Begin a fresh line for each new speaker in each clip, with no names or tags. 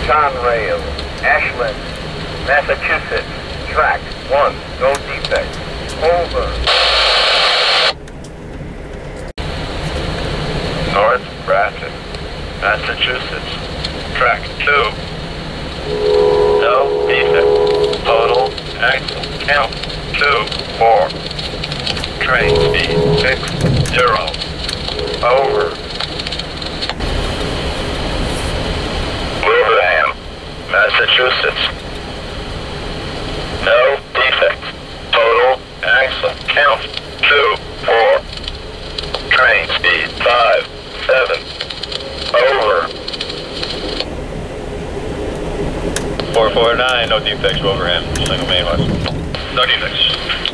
Conrail, Ashland, Massachusetts, track 1, no defect. Over.
North Grafton, Massachusetts, track 2. No defect. Total axle count 2, 4. Train speed 6, 0. Over. Wilbraham, Massachusetts. No defect. Total axle count 2, 4. Train speed 5, 7. Over.
449, no defects, Wilbraham. Single main west.
No defects.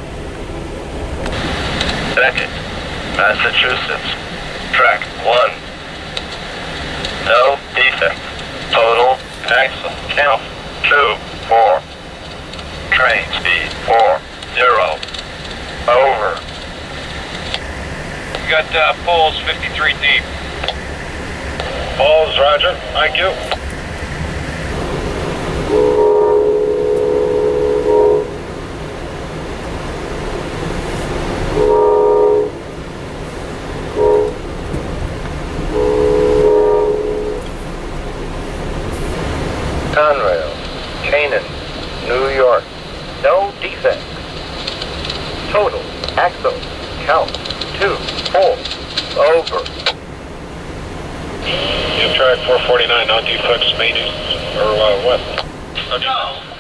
Second, Massachusetts, track 1. No defect. Total axle count 2, 4. Train speed 4, 0. Over.
We got poles 53 deep.
Balls, roger. Thank you.
Conrail, Canaan, New York, no defect. Total axle count 2, 4. Over.
Amtrak 449, no defects, main or west.
No.